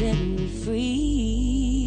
set me free.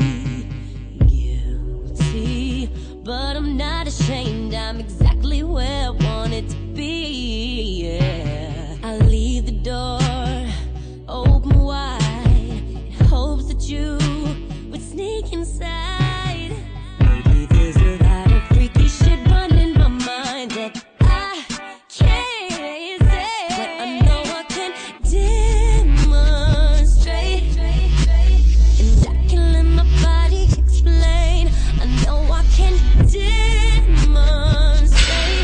Guilty, but I'm not ashamed. I'm exactly where I wanted to be. Yeah, I leave the door open wide in hopes that you would sneak inside. Maybe there's a lot of freaky shit running my mind that I can't say, but I know I can demonstrate, and I can let my body explain. I know I can demonstrate.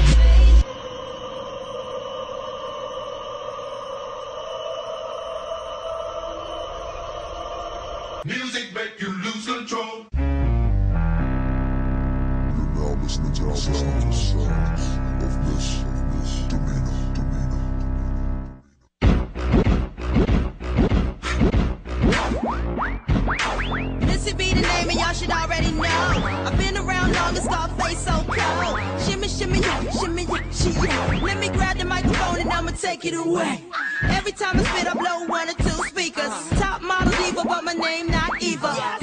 Music make you lose control. You're now listening to the sounds of Miss Demeanor. Missy be the name and y'all should already know. I've been around long and Scarface so cold. Shimmy, shimmy, yeah, shimmy, yeah, she, yeah. Let me grab the microphone and I'ma take it away. Every time I spit I blow 1 or 2 speakers. Top model diva but my name not Eva.